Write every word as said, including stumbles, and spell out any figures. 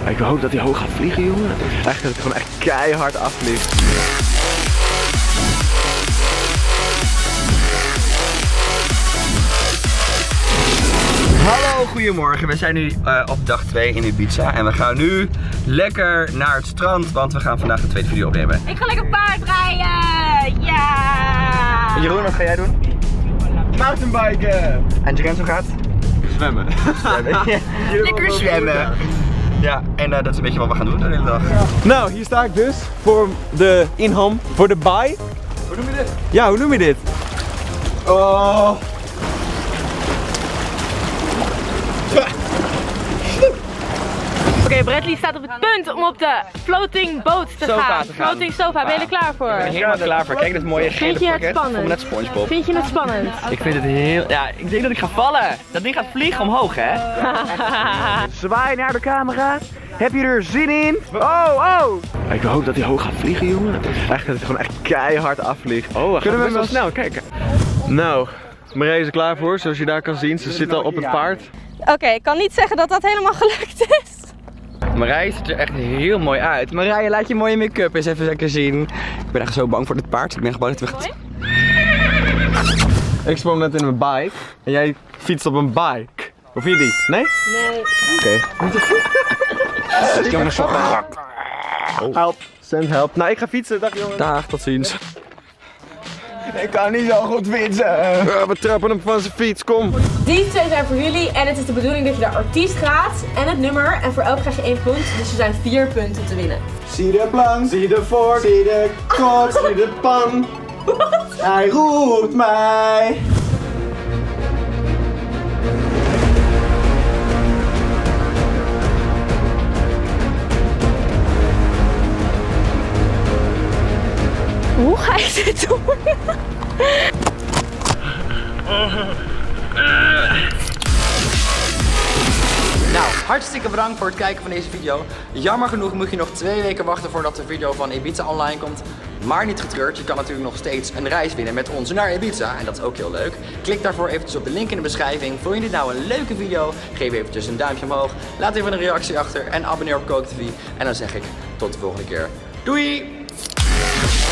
Ik hoop dat hij hoog gaat vliegen, jongen. Echt dat hij gewoon echt keihard afvliegt. Hallo, goedemorgen. We zijn nu uh, op dag twee in Ibiza en we gaan nu lekker naar het strand, want we gaan vandaag een tweede video opnemen. Ik ga lekker paardrijden! Ja! Jeroen, wat ga jij doen? Mountainbiken! En Jerenzo gaat? Zwemmen. Zwemmen. Lekker zwemmen. Ja, en uh, dat is een beetje wat we gaan doen de hele dag. Nou, hier sta ik dus voor de inham, voor de baai. Hoe noem je dit? Ja, hoe noem je dit? Oh. Oké, okay, Bradley staat op het punt om op de floating boat te sofa gaan. te gaan. Floating sofa, ben je er klaar voor? Ik ben helemaal klaar voor. Kijk, dat mooie gele Vind je het pakket. spannend? Voel me net SpongeBob. Vind je het spannend? Ik vind het heel... Ja, ik denk dat ik ga vallen. Dat ding gaat vliegen omhoog, hè? Zwaai naar de camera. Heb je er zin in? Oh, oh! Ik hoop dat hij hoog gaat vliegen, jongen. Echt dat hij gewoon echt keihard afvliegt. Oh, kunnen we wel snel kijken? Nou, Marije is er klaar voor, zoals je daar kan zien. Ze zit al op het paard. Oké, okay, ik kan niet zeggen dat dat helemaal gelukt is. Marije ziet er echt heel mooi uit. Marije, laat je mooie make-up eens even lekker zien. Ik ben echt zo bang voor dit paard. Ik ben bang dat we gaan... Ik sprong net in mijn bike en jij fietst op een bike. Hoe vind je die? Nee? Nee. Oké. Okay. Jongens, help. Send help. Nou, ik ga fietsen. Dag jongens. Dag, tot ziens. Ik kan niet zo goed fietsen. Ja, we trappen hem van zijn fiets, kom. Die twee zijn voor jullie en het is de bedoeling dat je de artiest gaat en het nummer en voor elk krijg je één punt, dus er zijn vier punten te winnen. Zie de plank, zie de vork, zie de kort, zie de pan. Hij roept mij. Hoe ga je dit doen? Nou, hartstikke bedankt voor het kijken van deze video. Jammer genoeg moet je nog twee weken wachten voordat de video van Ibiza online komt. Maar niet getreurd, je kan natuurlijk nog steeds een reis winnen met ons naar Ibiza. En dat is ook heel leuk. Klik daarvoor eventjes op de link in de beschrijving. Vond je dit nou een leuke video? Geef eventjes een duimpje omhoog. Laat even een reactie achter en abonneer op Kook T V. En dan zeg ik tot de volgende keer. Doei!